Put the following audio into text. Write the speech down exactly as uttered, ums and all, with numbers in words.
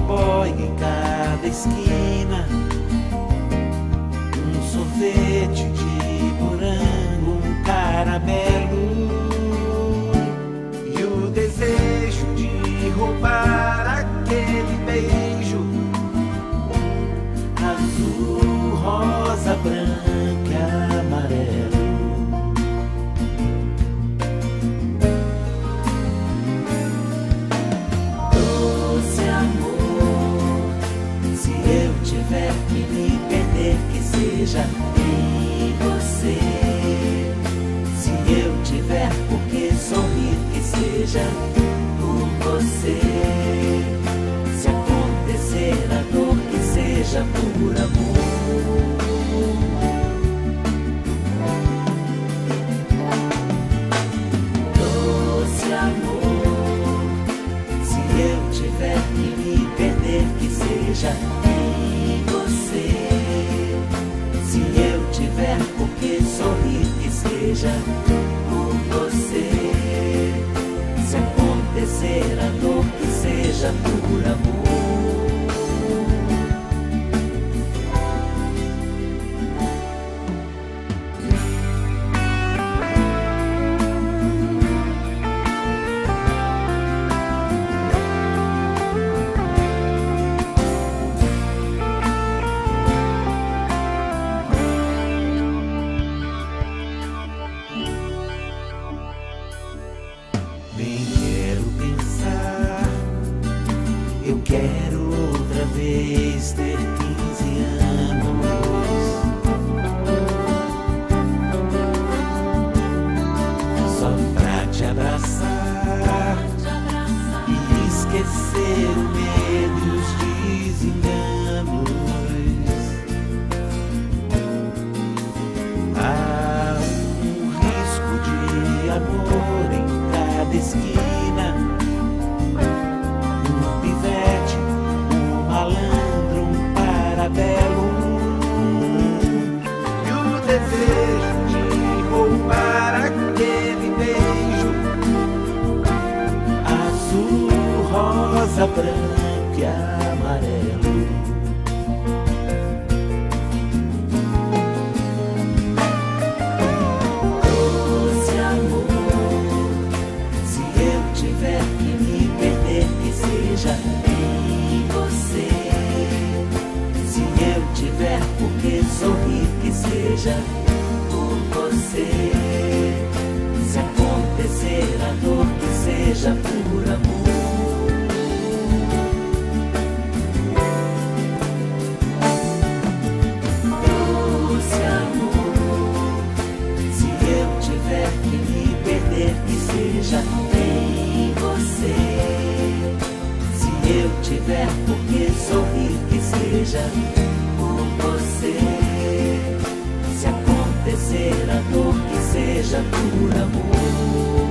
motoboy em cada esquina, um sorvete de morango, um caramelo, e o desejo de roubar aquele beijo azul, rosa, branco e amarelo. Doce amor, se eu tiver que me perder, que seja em você. Se eu tiver por que sorrir, que seja por você. Se acontecer a dor, que seja por amor. Doce amor, se eu tiver que me perder, que seja em você. Se eu tiver por que sorrir, que seja por você. Se acontecer a dor, que seja por amor. Nem quero pensar, eu quero outra vez ter quinze anos, só pra te abraçar e esquecer o medo e os desenganos. Há um risco de amor em cada esquina, um pivete, um malandro, um parabelo, e o desejo de roubar aquele beijo azul, rosa, branco e amarelo. Doce amor, se eu tiver que me perder, que seja em você. Se eu tiver por que sorrir, que seja por você. Se acontecer a dor, que seja por amor. Doce amor, se eu tiver que me perder, que seja em você. Se eu tiver por que sorrir, que seja por você. Se acontecer a dor, que seja por amor.